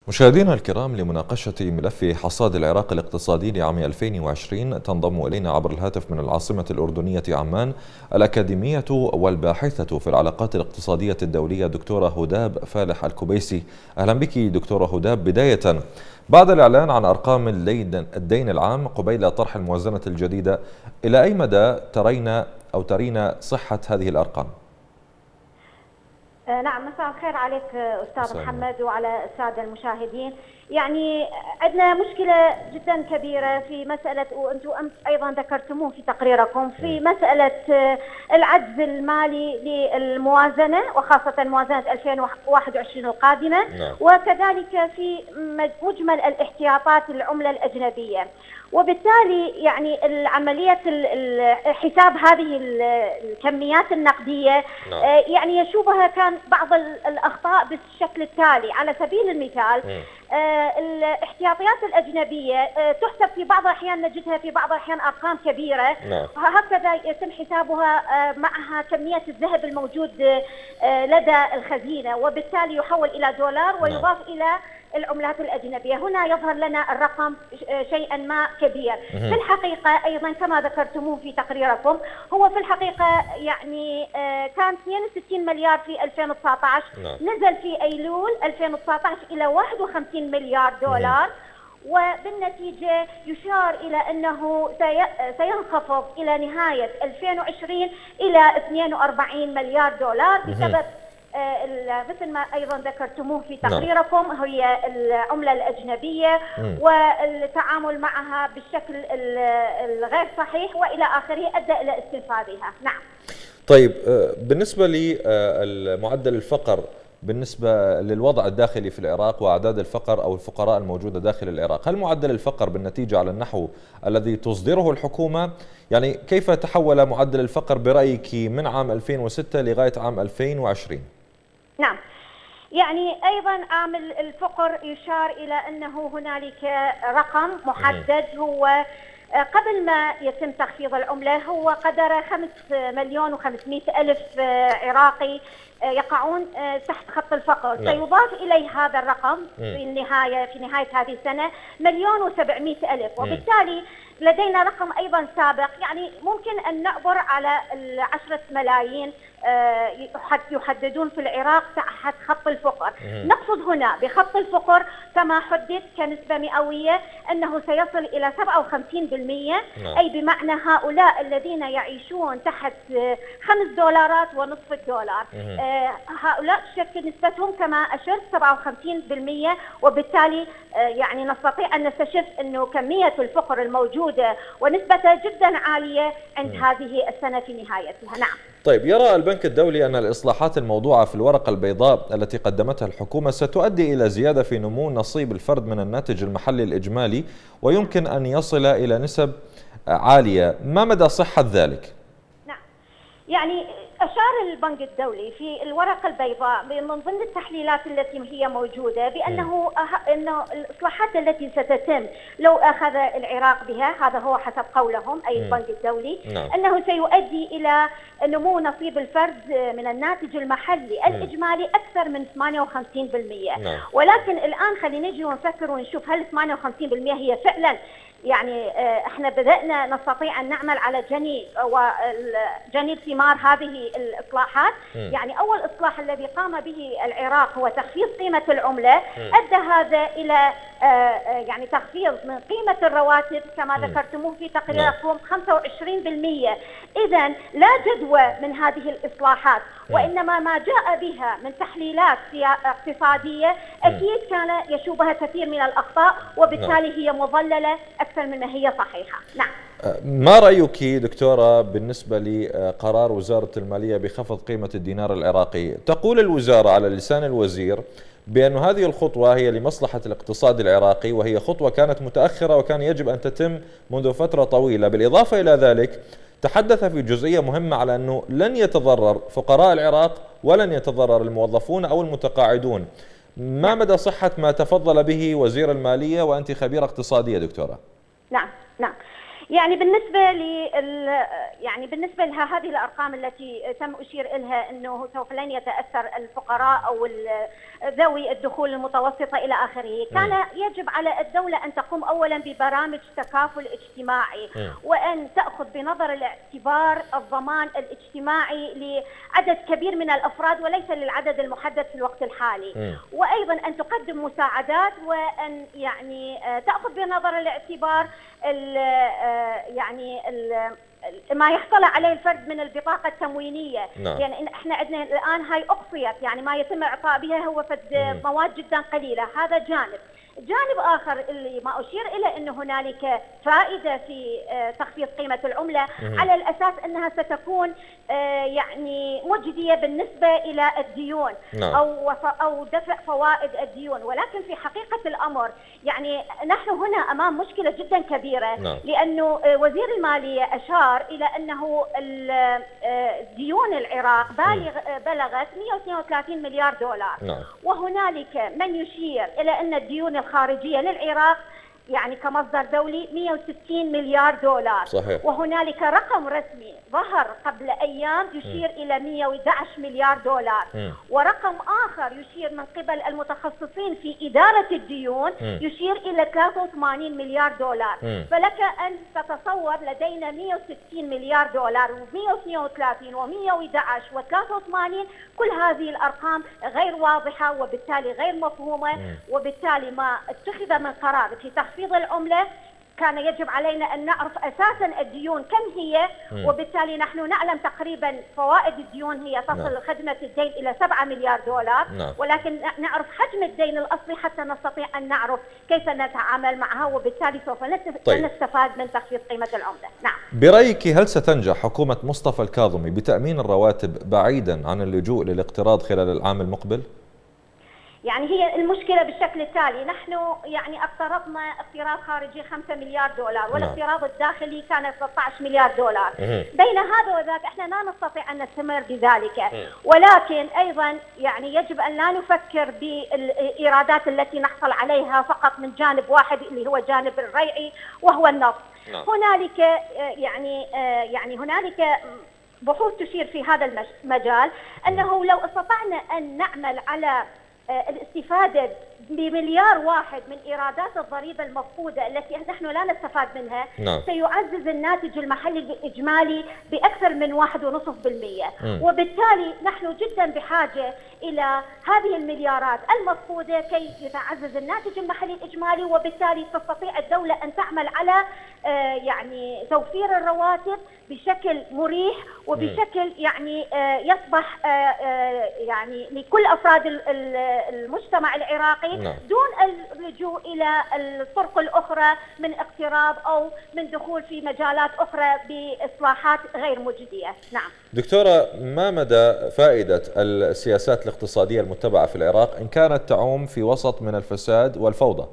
مشاهدينا الكرام، لمناقشة ملف حصاد العراق الاقتصادي لعام 2020 تنضم إلينا عبر الهاتف من العاصمة الأردنية عمان الأكاديمية والباحثة في العلاقات الاقتصادية الدولية دكتورة هداب فالح الكبيسي. أهلا بك دكتورة هداب. بداية، بعد الإعلان عن أرقام الدين العام قبيل طرح الموازنة الجديدة، إلى أي مدى ترين صحة هذه الأرقام؟ نعم، مساء الخير عليك أستاذ محمد وعلى السادة المشاهدين. يعني عندنا مشكلة جدا كبيرة في مسألة، وأنتم أيضا ذكرتموه في تقريركم، في مسألة العجز المالي للموازنة وخاصة موازنة 2021 القادمة، وكذلك في مجمل الاحتياطات العملة الأجنبية. وبالتالي يعني عملية حساب هذه الكميات النقدية يعني يشوبها كان بعض الأخطاء بالشكل التالي. على سبيل المثال الاحتياطيات الأجنبية تحسب في بعض الأحيان، نجدها في بعض الأحيان أرقام كبيرة، هكذا يتم حسابها معها كمية الذهب الموجود لدى الخزينة، وبالتالي يحول إلى دولار ويضاف إلى العملات الأجنبية. هنا يظهر لنا الرقم شيئا ما كبير. في الحقيقة أيضا كما ذكرتموه في تقريركم، هو في الحقيقة يعني كان 62 مليار في 2019، نزل في أيلول 2019 إلى 51 مليار دولار، وبالنتيجة يشار إلى أنه سينخفض إلى نهاية 2020 إلى 42 مليار دولار بسبب مثل ما أيضا ذكرتموه في تقريركم، هي العملة الأجنبية والتعامل معها بالشكل الغير صحيح وإلى آخره أدى إلى استنفاذها. نعم. طيب، بالنسبة لمعدل الفقر، بالنسبة للوضع الداخلي في العراق وأعداد الفقر أو الفقراء الموجودة داخل العراق، هل معدل الفقر بالنتيجة على النحو الذي تصدره الحكومة؟ يعني كيف تحول معدل الفقر برأيك من عام 2006 لغاية عام 2020؟ نعم، يعني أيضا عامل الفقر يشار إلى أنه هنالك رقم محدد، هو قبل ما يتم تخفيض العملة هو قدر 5,500,000 عراقي يقعون تحت خط الفقر. سيضاف إليه هذا الرقم في نهاية هذه السنة 1,700,000، وبالتالي لدينا رقم أيضا سابق، يعني ممكن أن نعبر على 10 ملايين يحددون في العراق تحت خط الفقر. نقصد هنا بخط الفقر كما حدد كنسبة مئوية أنه سيصل إلى 57%، أي بمعنى هؤلاء الذين يعيشون تحت $5.50. هؤلاء تشكل نسبتهم كما أشرت 57%، وبالتالي يعني نستطيع أن نستشف أنه كمية الفقر الموجودة ونسبته جدا عالية عند هذه السنة في نهايتها. نعم. طيب، يرى البنك الدولي أن الإصلاحات الموضوعة في الورقة البيضاء التي قدمتها الحكومة ستؤدي إلى زيادة في نمو نصيب الفرد من الناتج المحلي الإجمالي، ويمكن أن يصل إلى نسب عالية. ما مدى صحة ذلك؟ نعم، يعني أشار البنك الدولي في الورقة البيضاء من ضمن التحليلات التي هي موجودة بأنه الإصلاحات التي ستتم لو أخذ العراق بها، هذا هو حسب قولهم أي البنك الدولي، أنه سيؤدي إلى نمو نصيب الفرد من الناتج المحلي الإجمالي أكثر من 58%. ولكن الآن خلينا نجي ونفكر ونشوف هل 58% هي فعلا يعني احنا بدأنا نستطيع أن نعمل على جني ثمار هذه الإصلاحات. يعني أول إصلاح الذي قام به العراق هو تخفيض قيمة العملة، أدى هذا إلى يعني تخفيض من قيمة الرواتب كما ذكرتموه في تقريركم 25%. إذا لا جدوى من هذه الإصلاحات، وإنما ما جاء بها من تحليلات اقتصادية أكيد كان يشوبها كثير من الأخطاء، وبالتالي هي مضللة أكثر من ما هي صحيحة. نعم. ما رأيك دكتورة بالنسبة لقرار وزارة المالية بخفض قيمة الدينار العراقي؟ تقول الوزارة على لسان الوزير بأن هذه الخطوة هي لمصلحة الاقتصاد العراقي، وهي خطوة كانت متأخرة وكان يجب أن تتم منذ فترة طويلة. بالإضافة إلى ذلك تحدث في جزئية مهمة على أنه لن يتضرر فقراء العراق ولن يتضرر الموظفون أو المتقاعدون. ما مدى صحة ما تفضل به وزير المالية وأنت خبيرة اقتصادية دكتورة؟ نعم. يعني بالنسبه لها هذه الارقام التي تم اشير الها انه سوف لن يتاثر الفقراء او ذوي الدخول المتوسطه الى اخره، كان يجب على الدوله ان تقوم اولا ببرامج تكافل اجتماعي، وان تاخذ بنظر الاعتبار الضمان الاجتماعي لعدد كبير من الافراد وليس للعدد المحدد في الوقت الحالي، وايضا ان تقدم مساعدات، وان يعني تاخذ بنظر الاعتبار ما يحصل عليه الفرد من البطاقه التموينيه. نعم. يعني احنا عندنا الان هاي اقصيت، يعني ما يتم اعطاء بها هو مواد جدا قليله، هذا جانب. جانب اخر اللي ما اشير الى انه هنالك فائده في تخفيض قيمه العمله على الاساس انها ستكون يعني مجديه بالنسبه الى الديون. نعم. او دفع فوائد الديون، ولكن في حقيقه الامر يعني نحن هنا امام مشكله جدا كبيره. نعم. لانه وزير الماليه اشار الى انه ديون العراق بلغت 132 مليار دولار. نعم. وهنالك من يشير الى ان الديون الخارجيه للعراق يعني كمصدر دولي 160 مليار دولار. صحيح. وهنالك رقم رسمي ظهر قبل أيام يشير إلى 111 مليار دولار. ورقم آخر يشير من قبل المتخصصين في إدارة الديون يشير إلى 83 مليار دولار. فلك أن تتصور لدينا 160 مليار دولار و132 و111 و83، كل هذه الأرقام غير واضحة وبالتالي غير مفهومة، وبالتالي ما اتخذ من قرار في تخفيض العملة كان يجب علينا أن نعرف أساسا الديون كم هي، وبالتالي نحن نعلم تقريبا فوائد الديون هي تصل خدمة الدين إلى 7 مليار دولار. ولكن نعرف حجم الدين الأصلي حتى نستطيع أن نعرف كيف نتعامل معها، وبالتالي سوف نستفاد من تخفيض قيمة العملة. نعم. برأيك هل ستنجح حكومة مصطفى الكاظمي بتأمين الرواتب بعيدا عن اللجوء للاقتراض خلال العام المقبل؟ يعني هي المشكلة بالشكل التالي، نحن يعني اقترضنا اقتراض خارجي 5 مليار دولار، والاقتراض الداخلي كان 13 مليار دولار. بين هذا وذاك احنا لا نستطيع ان نستمر بذلك، ولكن ايضا يعني يجب ان لا نفكر بالايرادات التي نحصل عليها فقط من جانب واحد اللي هو جانب الريعي وهو النفط. هنالك يعني هنالك بحوث تشير في هذا المجال انه لو استطعنا ان نعمل على الاستفادة بمليار واحد من إيرادات الضريبة المفقودة التي نحن لا نستفاد منها. سيعزز الناتج المحلي الإجمالي بأكثر من 1.5%. وبالتالي نحن جدا بحاجة إلى هذه المليارات المفقودة كي يتعزز الناتج المحلي الإجمالي، وبالتالي تستطيع الدولة أن تعمل على يعني توفير الرواتب بشكل مريح وبشكل يعني يصبح يعني لكل أفراد المجتمع العراقي دون اللجوء إلى الطرق الأخرى من اقتراض أو من دخول في مجالات أخرى بإصلاحات غير مجدية. نعم. دكتورة، ما مدى فائدة السياسات الاقتصادية المتبعة في العراق إن كانت تعوم في وسط من الفساد والفوضى؟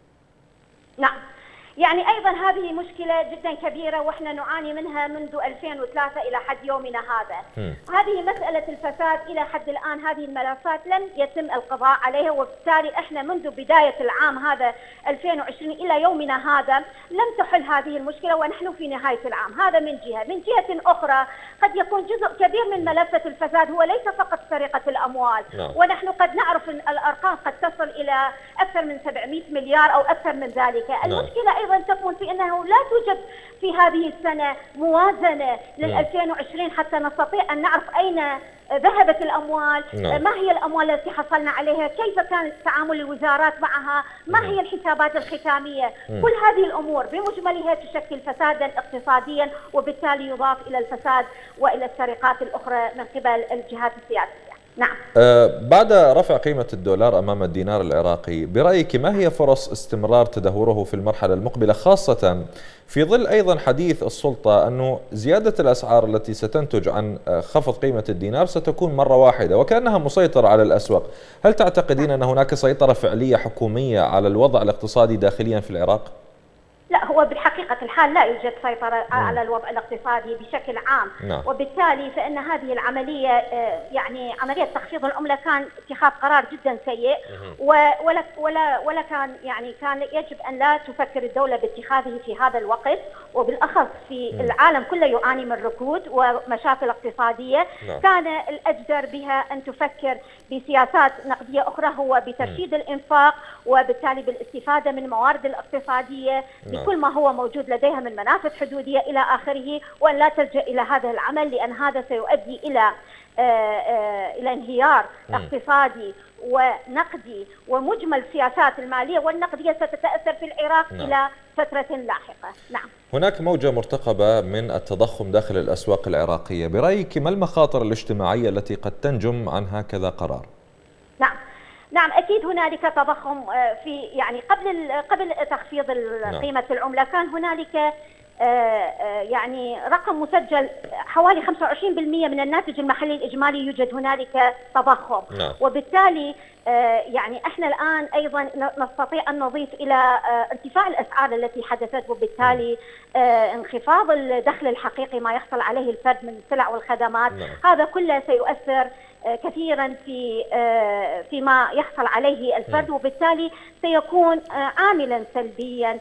نعم. يعني أيضا هذه مشكلة جدا كبيرة وإحنا نعاني منها منذ 2003 إلى حد يومنا هذا. هذه مسألة الفساد إلى حد الآن هذه الملفات لم يتم القضاء عليها، وبالتالي إحنا منذ بداية العام هذا 2020 إلى يومنا هذا لم تحل هذه المشكلة ونحن في نهاية العام. هذا من جهة. من جهة أخرى قد يكون جزء كبير من ملفة الفساد هو ليس فقط سرقة الأموال، ونحن قد نعرف أن الأرقام قد تصل إلى أكثر من 700 مليار أو أكثر من ذلك. المشكلة أيضا تكون في أنه لا توجد في هذه السنة موازنة لل 2020 حتى نستطيع أن نعرف أين ذهبت الأموال، ما هي الأموال التي حصلنا عليها، كيف كان تعامل الوزارات معها، ما هي الحسابات الختامية. كل هذه الأمور بمجملها تشكل فسادا اقتصاديا، وبالتالي يضاف إلى الفساد وإلى السرقات الأخرى من قبل الجهات السياسية. نعم. بعد رفع قيمة الدولار أمام الدينار العراقي، برأيك ما هي فرص استمرار تدهوره في المرحلة المقبلة، خاصة في ظل أيضا حديث السلطة أنه زيادة الأسعار التي ستنتج عن خفض قيمة الدينار ستكون مرة واحدة وكأنها مسيطرة على الأسواق؟ هل تعتقدين أن هناك سيطرة فعلية حكومية على الوضع الاقتصادي داخليا في العراق؟ لا، لا، هو بحقيقة الحال لا يوجد سيطرة على الوضع الاقتصادي بشكل عام. وبالتالي فإن هذه العملية يعني عملية تخفيض العملة كان اتخاذ قرار جدا سيء، ولا كان يعني كان يجب أن لا تفكر الدولة باتخاذه في هذا الوقت، وبالأخص في العالم كله يعاني من ركود ومشاكل اقتصادية. كان الأجدر بها أن تفكر بسياسات نقدية أخرى، هو بترشيد الإنفاق وبالتالي بالاستفادة من الموارد الاقتصادية بكل ما هو موجود لديها من منافذ حدودية إلى آخره، وأن لا تلجأ إلى هذا العمل، لأن هذا سيؤدي إلى انهيار اقتصادي ونقدي، ومجمل السياسات المالية والنقدية ستتأثر في العراق إلى فترة لاحقة. نعم. هناك موجة مرتقبة من التضخم داخل الأسواق العراقية، برأيك ما المخاطر الاجتماعية التي قد تنجم عن هكذا قرار؟ نعم أكيد هنالك تضخم في يعني قبل تخفيض قيمة العملة كان هنالك يعني رقم مسجل حوالي 25% من الناتج المحلي الإجمالي يوجد هنالك تضخم. وبالتالي يعني احنا الآن أيضا نستطيع أن نضيف إلى ارتفاع الأسعار التي حدثت، وبالتالي انخفاض الدخل الحقيقي ما يحصل عليه الفرد من السلع والخدمات. هذا كله سيؤثر كثيرا فيما يحصل عليه الفرد، وبالتالي سيكون عاملا سلبيا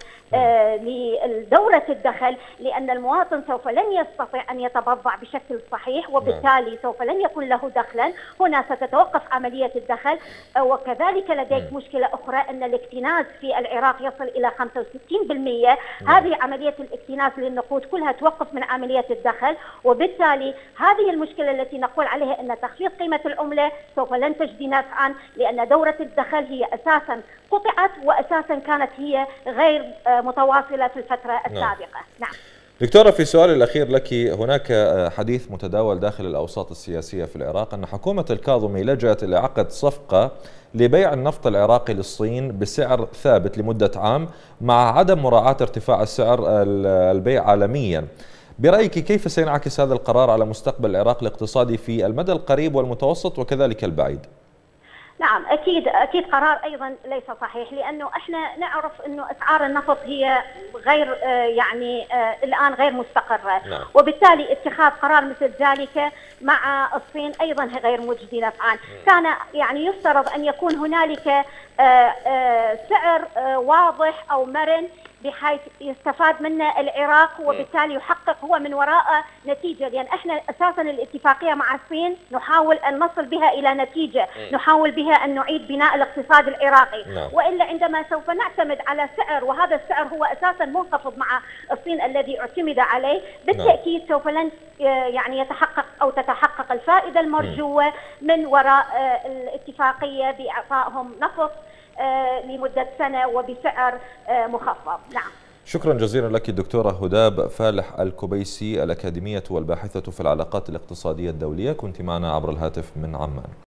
لدورة الدخل، لأن المواطن سوف لن يستطيع أن يتبضع بشكل صحيح، وبالتالي سوف لن يكون له دخلا. هنا ستتوقف عملية الدخل. وكذلك لديك مشكلة أخرى، أن الاكتناز في العراق يصل إلى 65%. هذه عملية الاكتناز للنقود كلها توقف من عملية الدخل، وبالتالي هذه المشكلة التي نقول عليها أن تخفيض قيمة العملة سوف لن تجدي نفعا، لأن دورة الدخل هي أساسا قطعت، وأساسا كانت هي غير متواصلة في الفترة السابقة. نعم. دكتورة، في سؤال الأخير لك، هناك حديث متداول داخل الأوساط السياسية في العراق أن حكومة الكاظمي لجأت إلى عقد صفقة لبيع النفط العراقي للصين بسعر ثابت لمدة عام، مع عدم مراعاة ارتفاع السعر البيع عالميا. برأيك كيف سينعكس هذا القرار على مستقبل العراق الاقتصادي في المدى القريب والمتوسط وكذلك البعيد؟ نعم أكيد قرار أيضا ليس صحيح، لأنه احنا نعرف أنه أسعار النفط هي غير يعني الآن غير مستقرة. وبالتالي اتخاذ قرار مثل ذلك مع الصين أيضا غير مجدي نفعا. كان يعني يفترض أن يكون هنالك سعر واضح أو مرن بحيث يستفاد منه العراق، وبالتالي يحقق هو من وراء نتيجة، لأن احنا أساسا الاتفاقية مع الصين نحاول أن نصل بها إلى نتيجة، نحاول بها أن نعيد بناء الاقتصاد العراقي. وإلا عندما سوف نعتمد على سعر، وهذا السعر هو أساسا منخفض مع الصين الذي اعتمد عليه، بالتأكيد سوف لن يعني يتحقق أو تتحقق الفائدة المرجوة من وراء الاتفاقية بإعطائهم نفط لمدة سنة وبسعر مخفض. نعم. شكرا جزيلا لك الدكتورة هداب فالح الكبيسي، الأكاديمية والباحثة في العلاقات الاقتصادية الدولية، كنت معنا عبر الهاتف من عمان.